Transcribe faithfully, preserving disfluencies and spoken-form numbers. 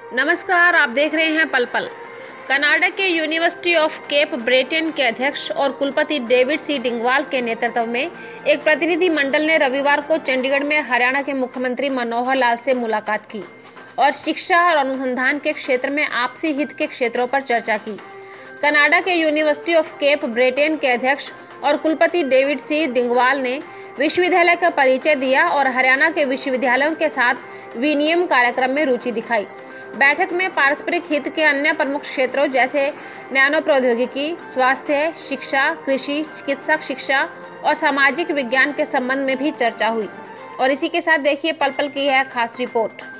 नमस्कार, आप देख रहे हैं पल पल। कनाडा के यूनिवर्सिटी ऑफ केप ब्रेटन के अध्यक्ष और कुलपति डेविड सी डिंगवाल के नेतृत्व में एक प्रतिनिधि मंडल ने रविवार को चंडीगढ़ में हरियाणा के मुख्यमंत्री मनोहर लाल से मुलाकात की और शिक्षा और अनुसंधान के क्षेत्र में आपसी हित के क्षेत्रों पर चर्चा की। कनाडा के यूनिवर्सिटी ऑफ केप ब्रेटन के अध्यक्ष और कुलपति डेविड सी डिंगवाल ने विश्वविद्यालय का परिचय दिया और हरियाणा के विश्वविद्यालयों के साथ विनिमय कार्यक्रम में रुचि दिखाई। बैठक में पारस्परिक हित के अन्य प्रमुख क्षेत्रों जैसे नैनो प्रौद्योगिकी, स्वास्थ्य, शिक्षा, कृषि, चिकित्सा शिक्षा और सामाजिक विज्ञान के संबंध में भी चर्चा हुई। और इसी के साथ देखिए पल पल की यह खास रिपोर्ट।